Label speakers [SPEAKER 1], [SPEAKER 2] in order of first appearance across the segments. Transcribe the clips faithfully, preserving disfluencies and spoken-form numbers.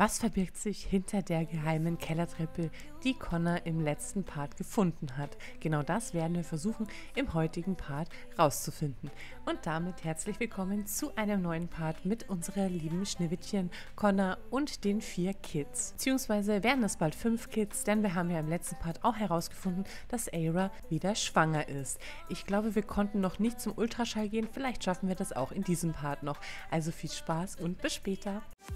[SPEAKER 1] Was verbirgt sich hinter der geheimen Kellertreppe, die Connor im letzten Part gefunden hat? Genau das werden wir versuchen, im heutigen Part rauszufinden. Und damit herzlich willkommen zu einem neuen Part mit unserer lieben Schneewittchen Connor und den vier Kids. Beziehungsweise werden es bald fünf Kids, denn wir haben ja im letzten Part auch herausgefunden, dass Aira wieder schwanger ist. Ich glaube, wir konnten noch nicht zum Ultraschall gehen, vielleicht schaffen wir das auch in diesem Part noch. Also viel Spaß und bis später.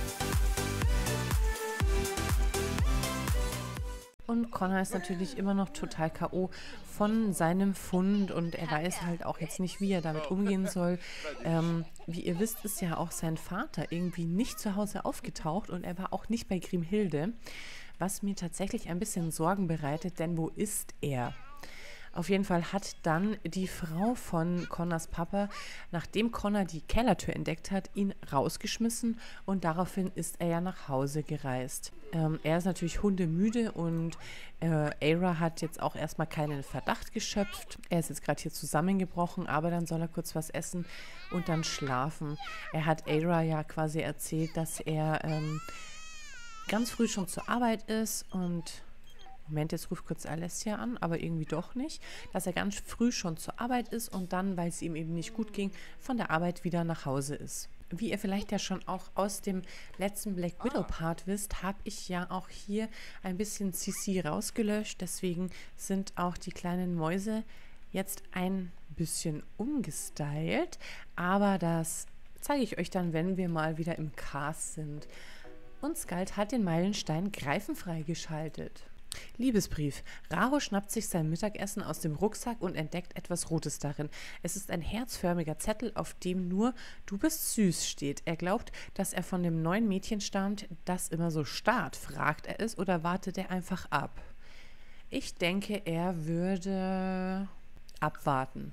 [SPEAKER 1] Und Connor ist natürlich immer noch total K O von seinem Fund und er weiß halt auch jetzt nicht, wie er damit umgehen soll. Ähm, wie ihr wisst, ist ja auch sein Vater irgendwie nicht zu Hause aufgetaucht und er war auch nicht bei Grimhilde, was mir tatsächlich ein bisschen Sorgen bereitet, denn wo ist er? Auf jeden Fall hat dann die Frau von Connors Papa, nachdem Connor die Kellertür entdeckt hat, ihn rausgeschmissen und daraufhin ist er ja nach Hause gereist. Ähm, er ist natürlich hundemüde und äh, Aira hat jetzt auch erstmal keinen Verdacht geschöpft. Er ist jetzt gerade hier zusammengebrochen, aber dann soll er kurz was essen und dann schlafen. Er hat Aira ja quasi erzählt, dass er ähm, ganz früh schon zur Arbeit ist und Moment, jetzt ruft kurz Alessia an, aber irgendwie doch nicht, dass er ganz früh schon zur Arbeit ist und dann, weil es ihm eben nicht gut ging, von der Arbeit wieder nach Hause ist. Wie ihr vielleicht ja schon auch aus dem letzten Black Widow Part wisst, habe ich ja auch hier ein bisschen C C rausgelöscht, deswegen sind auch die kleinen Mäuse jetzt ein bisschen umgestylt, aber das zeige ich euch dann, wenn wir mal wieder im Cast sind. Und Skald hat den Meilenstein greifenfrei geschaltet. Liebesbrief. Raho schnappt sich sein Mittagessen aus dem Rucksack und entdeckt etwas Rotes darin. Es ist ein herzförmiger Zettel, auf dem nur "Du bist süß" steht. Er glaubt, dass er von dem neuen Mädchen stammt, das immer so starrt. Fragt er es oder wartet er einfach ab? Ich denke, er würde abwarten.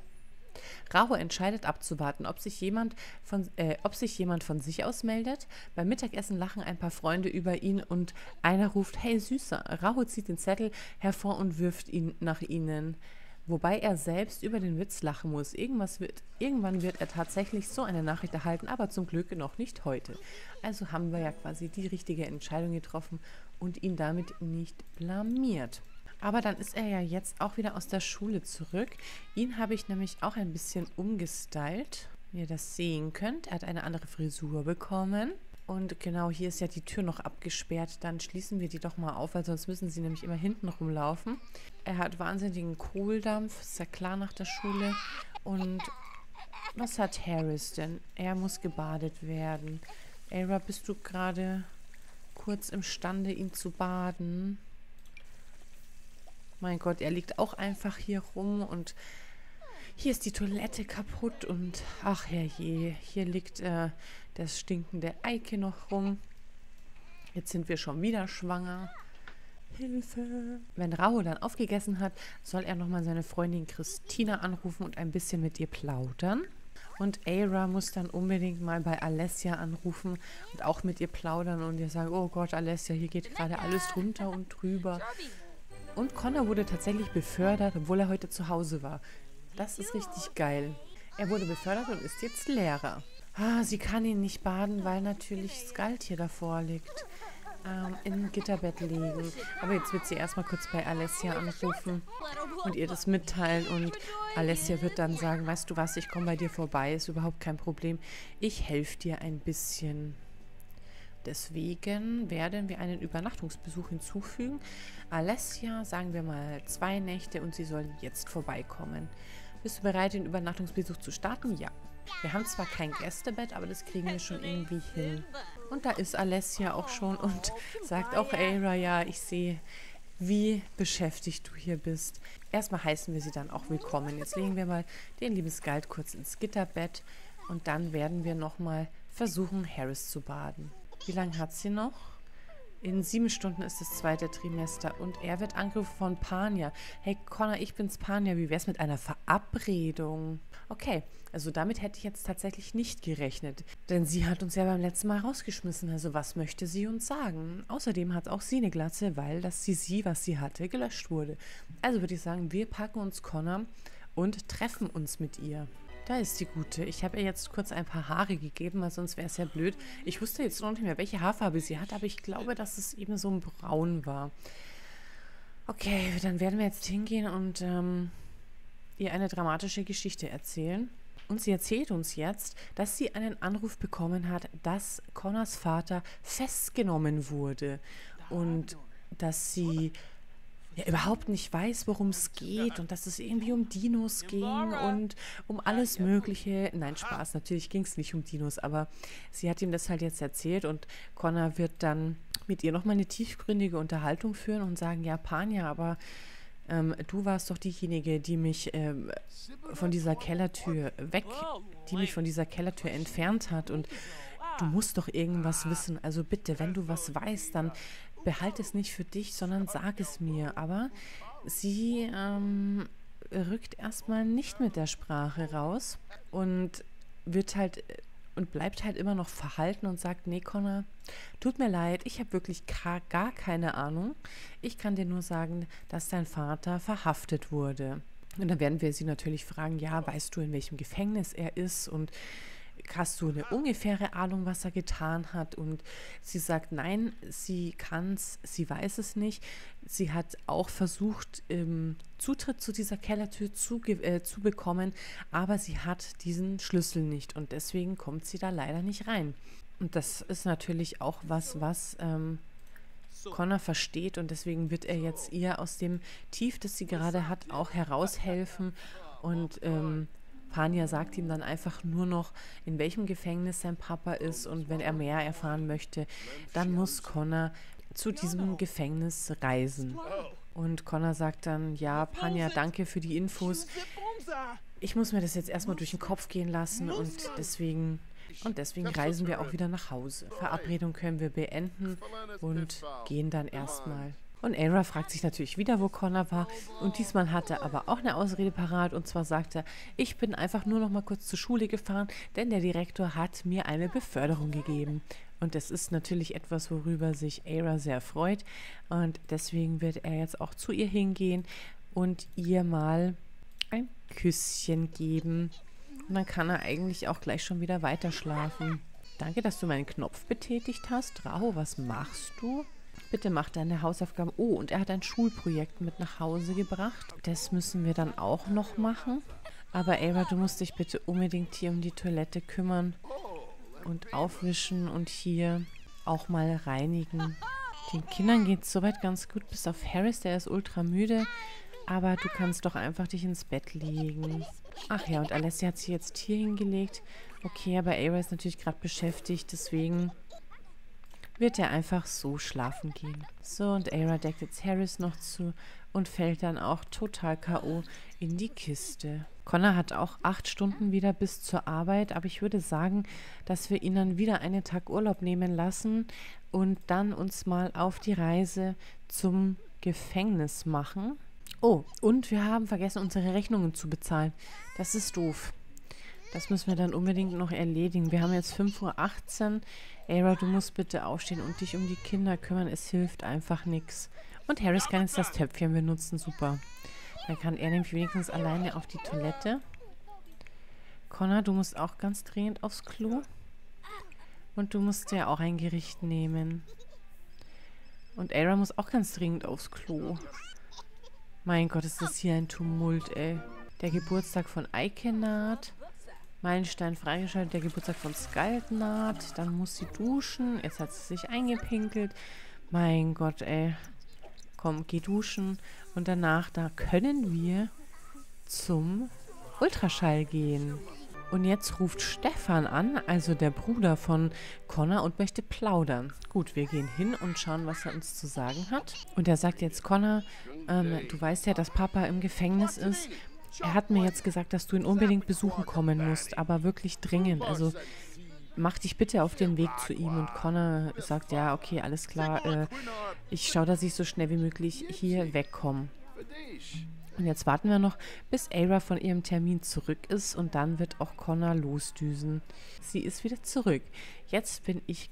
[SPEAKER 1] Raho entscheidet abzuwarten, ob sich jemand von, äh, ob sich jemand von sich aus meldet. Beim Mittagessen lachen ein paar Freunde über ihn und einer ruft: "Hey Süßer!" Raho zieht den Zettel hervor und wirft ihn nach ihnen. Wobei er selbst über den Witz lachen muss. Irgendwas wird, irgendwann wird er tatsächlich so eine Nachricht erhalten, aber zum Glück noch nicht heute. Also haben wir ja quasi die richtige Entscheidung getroffen und ihn damit nicht blamiert. Aber dann ist er ja jetzt auch wieder aus der Schule zurück. Ihn habe ich nämlich auch ein bisschen umgestylt, wie ihr das sehen könnt. Er hat eine andere Frisur bekommen. Und genau, hier ist ja die Tür noch abgesperrt. Dann schließen wir die doch mal auf, weil sonst müssen sie nämlich immer hinten rumlaufen. Er hat wahnsinnigen Kohldampf, ist ja klar nach der Schule. Und was hat Harris denn? Er muss gebadet werden. Aira, bist du gerade kurz imstande, ihn zu baden? Mein Gott, er liegt auch einfach hier rum und hier ist die Toilette kaputt und ach herrje, hier liegt äh, das stinkende Eike noch rum. Jetzt sind wir schon wieder schwanger. Hilfe! Wenn Raho dann aufgegessen hat, soll er nochmal seine Freundin Christina anrufen und ein bisschen mit ihr plaudern. Und Aira muss dann unbedingt mal bei Alessia anrufen und auch mit ihr plaudern und ihr sagen: "Oh Gott, Alessia, hier geht gerade alles drunter und drüber." Und Connor wurde tatsächlich befördert, obwohl er heute zu Hause war. Das ist richtig geil. Er wurde befördert und ist jetzt Lehrer. Ah, sie kann ihn nicht baden, weil natürlich Skald hier davor liegt. Ähm, im Gitterbett liegen. Aber jetzt wird sie erstmal kurz bei Alessia anrufen und ihr das mitteilen. Und Alessia wird dann sagen: "Weißt du was, ich komme bei dir vorbei, ist überhaupt kein Problem. Ich helfe dir ein bisschen." Deswegen werden wir einen Übernachtungsbesuch hinzufügen. Alessia, sagen wir mal zwei Nächte und sie soll jetzt vorbeikommen. Bist du bereit, den Übernachtungsbesuch zu starten? Ja. Wir haben zwar kein Gästebett, aber das kriegen wir schon irgendwie hin. Und da ist Alessia auch schon und sagt auch Aira: "Ja, ich sehe, wie beschäftigt du hier bist." Erstmal heißen wir sie dann auch willkommen. Jetzt legen wir mal den lieben Skald kurz ins Gitterbett und dann werden wir nochmal versuchen, Harris zu baden. Wie lange hat sie noch? In sieben Stunden ist das zweite Trimester und er wird angerufen von Panya. "Hey Connor, ich bin's, Panya. Wie wär's mit einer Verabredung?" Okay, also damit hätte ich jetzt tatsächlich nicht gerechnet. Denn sie hat uns ja beim letzten Mal rausgeschmissen. Also was möchte sie uns sagen? Außerdem hat auch sie eine Glatze, weil das C C, was sie hatte, gelöscht wurde. Also würde ich sagen, wir packen uns Connor und treffen uns mit ihr. Da ist die Gute. Ich habe ihr jetzt kurz ein paar Haare gegeben, weil sonst wäre es ja blöd. Ich wusste jetzt noch nicht mehr, welche Haarfarbe sie hat, aber ich glaube, dass es eben so ein Braun war. Okay, dann werden wir jetzt hingehen und ähm, ihr eine dramatische Geschichte erzählen. Und sie erzählt uns jetzt, dass sie einen Anruf bekommen hat, dass Connors Vater festgenommen wurde und dass sie ja überhaupt nicht weiß, worum es geht und dass es irgendwie um Dinos ging und um alles Mögliche. Nein, Spaß, natürlich ging es nicht um Dinos, aber sie hat ihm das halt jetzt erzählt und Connor wird dann mit ihr nochmal eine tiefgründige Unterhaltung führen und sagen, ja, Panya, aber ähm, du warst doch diejenige, die mich ähm, von dieser Kellertür weg, die mich von dieser Kellertür entfernt hat und du musst doch irgendwas wissen. Also bitte, wenn du was weißt, dann behalte es nicht für dich, sondern sag es mir. Aber sie ähm, rückt erstmal nicht mit der Sprache raus und wird halt und bleibt halt immer noch verhalten und sagt, nee, Connor, tut mir leid, ich habe wirklich gar keine Ahnung. Ich kann dir nur sagen, dass dein Vater verhaftet wurde. Und dann werden wir sie natürlich fragen, ja, weißt du, in welchem Gefängnis er ist und hast du eine ungefähre Ahnung, was er getan hat? Und sie sagt, nein, sie kann es, sie weiß es nicht. Sie hat auch versucht, ähm, Zutritt zu dieser Kellertür zu, äh, zu bekommen, aber sie hat diesen Schlüssel nicht und deswegen kommt sie da leider nicht rein. Und das ist natürlich auch was, was ähm, Connor versteht und deswegen wird er jetzt ihr aus dem Tief, das sie gerade hat, auch heraushelfen und ähm, Panya sagt ihm dann einfach nur noch, in welchem Gefängnis sein Papa ist und wenn er mehr erfahren möchte, dann muss Connor zu diesem Gefängnis reisen. Und Connor sagt dann, ja, Panya, danke für die Infos. Ich muss mir das jetzt erstmal durch den Kopf gehen lassen und deswegen, und deswegen reisen wir auch wieder nach Hause. Verabredung können wir beenden und gehen dann erstmal. Und Aira fragt sich natürlich wieder, wo Connor war. Und diesmal hat er aber auch eine Ausrede parat. Und zwar sagt er, ich bin einfach nur noch mal kurz zur Schule gefahren, denn der Direktor hat mir eine Beförderung gegeben. Und das ist natürlich etwas, worüber sich Aira sehr freut. Und deswegen wird er jetzt auch zu ihr hingehen und ihr mal ein Küsschen geben. Und dann kann er eigentlich auch gleich schon wieder weiter schlafen. Danke, dass du meinen Knopf betätigt hast. Raho, was machst du? Bitte mach deine Hausaufgaben. Oh, und er hat ein Schulprojekt mit nach Hause gebracht. Das müssen wir dann auch noch machen. Aber Aira, du musst dich bitte unbedingt hier um die Toilette kümmern und aufwischen und hier auch mal reinigen. Den Kindern geht es soweit ganz gut, bis auf Harris, der ist ultra müde. Aber du kannst doch einfach dich ins Bett legen. Ach ja, und Alessia hat sich jetzt hier hingelegt. Okay, aber Aira ist natürlich gerade beschäftigt, deswegen wird er einfach so schlafen gehen. So, und Aira deckt jetzt Harris noch zu und fällt dann auch total K O in die Kiste. Connor hat auch acht Stunden wieder bis zur Arbeit, aber ich würde sagen, dass wir ihn dann wieder einen Tag Urlaub nehmen lassen und dann uns mal auf die Reise zum Gefängnis machen. Oh, und wir haben vergessen, unsere Rechnungen zu bezahlen. Das ist doof. Das müssen wir dann unbedingt noch erledigen. Wir haben jetzt fünf Uhr achtzehn. Aira, du musst bitte aufstehen und dich um die Kinder kümmern. Es hilft einfach nichts. Und Harris kann jetzt das Töpfchen benutzen. Super. Dann kann er nämlich wenigstens alleine auf die Toilette. Connor, du musst auch ganz dringend aufs Klo. Und du musst ja auch ein Gericht nehmen. Und Aira muss auch ganz dringend aufs Klo. Mein Gott, ist das hier ein Tumult, ey. Der Geburtstag von Eike naht. Meilenstein freigeschaltet, der Geburtstag von Skald naht. Dann muss sie duschen. Jetzt hat sie sich eingepinkelt. Mein Gott, ey. Komm, geh duschen. Und danach, da können wir zum Ultraschall gehen. Und jetzt ruft Stefan an, also der Bruder von Connor, und möchte plaudern. Gut, wir gehen hin und schauen, was er uns zu sagen hat. Und er sagt jetzt, Connor, ähm, du weißt ja, dass Papa im Gefängnis ist. Er hat mir jetzt gesagt, dass du ihn unbedingt besuchen kommen musst, aber wirklich dringend. Also mach dich bitte auf den Weg zu ihm. Und Connor sagt, ja, okay, alles klar. Äh, ich schaue, dass ich so schnell wie möglich hier wegkomme. Und jetzt warten wir noch, bis Aira von ihrem Termin zurück ist und dann wird auch Connor losdüsen. Sie ist wieder zurück. Jetzt bin ich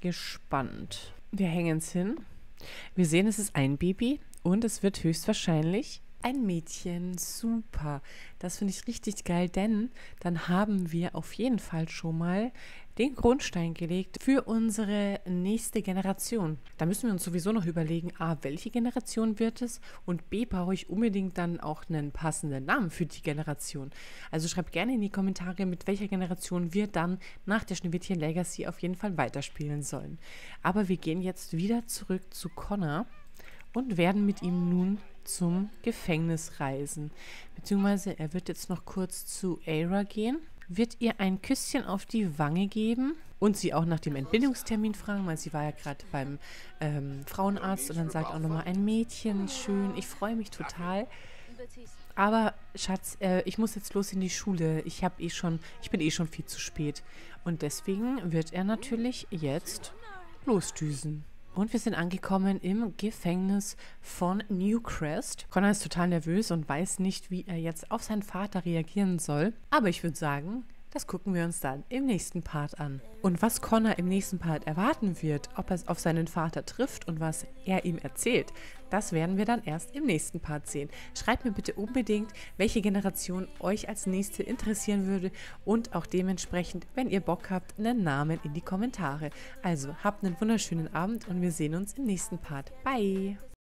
[SPEAKER 1] gespannt. Wir hängen es hin. Wir sehen, es ist ein Baby und es wird höchstwahrscheinlich ein Mädchen. Super. Das finde ich richtig geil, denn dann haben wir auf jeden Fall schon mal den Grundstein gelegt für unsere nächste Generation. Da müssen wir uns sowieso noch überlegen, A, welche Generation wird es, und B, brauche ich unbedingt dann auch einen passenden Namen für die Generation. Also schreibt gerne in die Kommentare, mit welcher Generation wir dann nach der Schneewittchen Legacy auf jeden Fall weiterspielen sollen. Aber wir gehen jetzt wieder zurück zu Connor und werden mit ihm nun zum Gefängnis reisen. Beziehungsweise er wird jetzt noch kurz zu Aira gehen, wird ihr ein Küsschen auf die Wange geben und sie auch nach dem Entbindungstermin fragen, weil sie war ja gerade beim ähm, Frauenarzt, und dann sagt auch nochmal ein Mädchen, schön, ich freue mich total. Aber Schatz, äh, ich muss jetzt los in die Schule. Ich habe eh schon, ich bin eh schon viel zu spät. Und deswegen wird er natürlich jetzt losdüsen. Und wir sind angekommen im Gefängnis von Newcrest. Connor ist total nervös und weiß nicht, wie er jetzt auf seinen Vater reagieren soll. Aber ich würde sagen, das gucken wir uns dann im nächsten Part an. Und was Connor im nächsten Part erwarten wird, ob er es auf seinen Vater trifft und was er ihm erzählt, das werden wir dann erst im nächsten Part sehen. Schreibt mir bitte unbedingt, welche Generation euch als nächste interessieren würde, und auch dementsprechend, wenn ihr Bock habt, einen Namen in die Kommentare. Also habt einen wunderschönen Abend und wir sehen uns im nächsten Part. Bye!